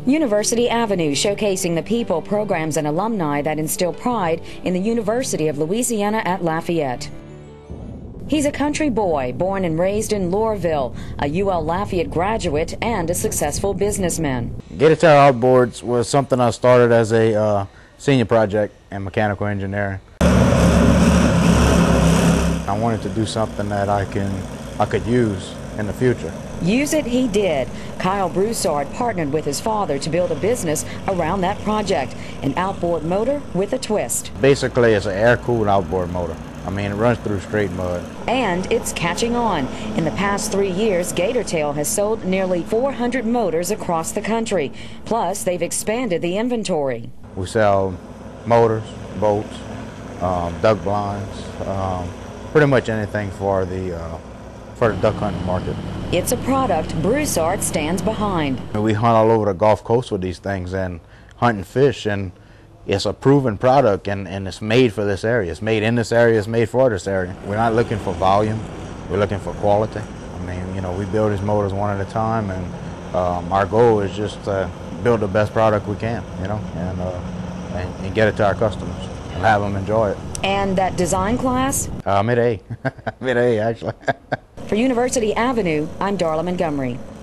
University Avenue, showcasing the people, programs, and alumni that instill pride in the University of Louisiana at Lafayette. He's a country boy, born and raised in Loreauville, a UL Lafayette graduate, and a successful businessman. Gator-Tail Outboards was something I started as a senior project in mechanical engineering. I wanted to do something that I could use in the future. Use it he did. Kyle Broussard partnered with his father to build a business around that project, an outboard motor with a twist. Basically, it's an air-cooled outboard motor. I mean, it runs through straight mud. And it's catching on. In the past 3 years, Gator-Tail has sold nearly 400 motors across the country. Plus, they've expanded the inventory. We sell motors, boats, duck blinds, pretty much anything for the duck hunting market. It's a product Broussard stands behind. We hunt all over the Gulf Coast with these things and hunting fish, and it's a proven product, and it's made for this area. It's made in this area, it's made for this area. We're not looking for volume, we're looking for quality. I mean, you know, we build these motors one at a time, and our goal is just to build the best product we can, you know, and get it to our customers and have them enjoy it. And that design class? Mid-A. Mid-A, actually. For University Avenue, I'm Darla Montgomery.